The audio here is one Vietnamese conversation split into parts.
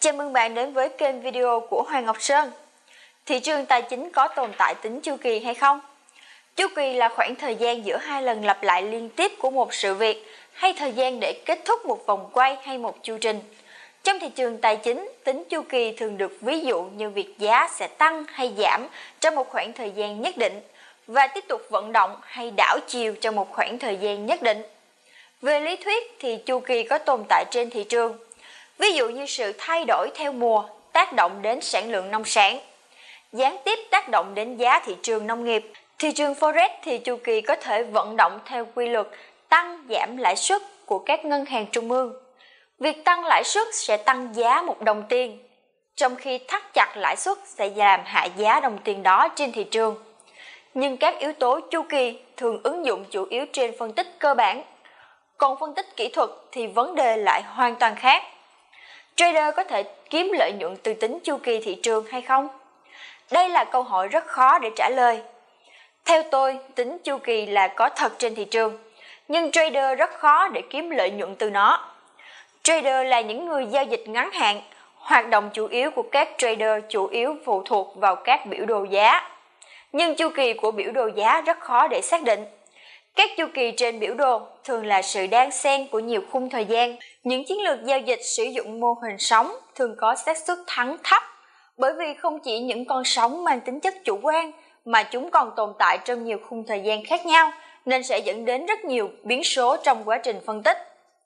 Chào mừng bạn đến với kênh video của Hoàng Ngọc Sơn. Thị trường tài chính có tồn tại tính chu kỳ hay không? Chu kỳ là khoảng thời gian giữa hai lần lặp lại liên tiếp của một sự việc hay thời gian để kết thúc một vòng quay hay một chu trình. Trong thị trường tài chính, tính chu kỳ thường được ví dụ như việc giá sẽ tăng hay giảm trong một khoảng thời gian nhất định và tiếp tục vận động hay đảo chiều trong một khoảng thời gian nhất định. Về lý thuyết thì chu kỳ có tồn tại trên thị trường. Ví dụ như sự thay đổi theo mùa tác động đến sản lượng nông sản, gián tiếp tác động đến giá thị trường nông nghiệp. Thị trường Forex thì chu kỳ có thể vận động theo quy luật tăng giảm lãi suất của các ngân hàng trung ương. Việc tăng lãi suất sẽ tăng giá một đồng tiền, trong khi thắt chặt lãi suất sẽ làm hạ giá đồng tiền đó trên thị trường. Nhưng các yếu tố chu kỳ thường ứng dụng chủ yếu trên phân tích cơ bản. Còn phân tích kỹ thuật thì vấn đề lại hoàn toàn khác. Trader có thể kiếm lợi nhuận từ tính chu kỳ thị trường hay không? Đây là câu hỏi rất khó để trả lời. Theo tôi, tính chu kỳ là có thật trên thị trường, nhưng trader rất khó để kiếm lợi nhuận từ nó. Trader là những người giao dịch ngắn hạn, hoạt động chủ yếu của các trader chủ yếu phụ thuộc vào các biểu đồ giá. Nhưng chu kỳ của biểu đồ giá rất khó để xác định. Các chu kỳ trên biểu đồ thường là sự đan xen của nhiều khung thời gian. Những chiến lược giao dịch sử dụng mô hình sóng thường có xác suất thắng thấp, bởi vì không chỉ những con sóng mang tính chất chủ quan mà chúng còn tồn tại trong nhiều khung thời gian khác nhau, nên sẽ dẫn đến rất nhiều biến số trong quá trình phân tích.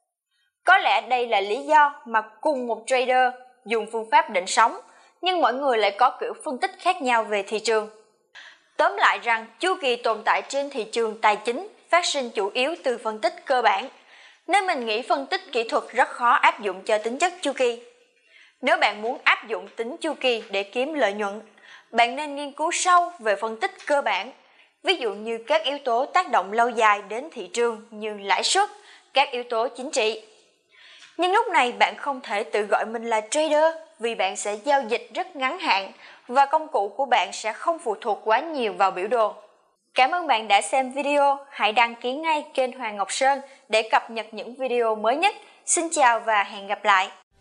Có lẽ đây là lý do mà cùng một trader dùng phương pháp định sóng, nhưng mỗi người lại có kiểu phân tích khác nhau về thị trường. Tóm lại rằng, chu kỳ tồn tại trên thị trường tài chính phát sinh chủ yếu từ phân tích cơ bản, nên mình nghĩ phân tích kỹ thuật rất khó áp dụng cho tính chất chu kỳ. Nếu bạn muốn áp dụng tính chu kỳ để kiếm lợi nhuận, bạn nên nghiên cứu sâu về phân tích cơ bản, ví dụ như các yếu tố tác động lâu dài đến thị trường như lãi suất, các yếu tố chính trị. Nhưng lúc này bạn không thể tự gọi mình là trader vì bạn sẽ giao dịch rất ngắn hạn và công cụ của bạn sẽ không phụ thuộc quá nhiều vào biểu đồ. Cảm ơn bạn đã xem video, hãy đăng ký ngay kênh Hoàng Ngọc Sơn để cập nhật những video mới nhất. Xin chào và hẹn gặp lại!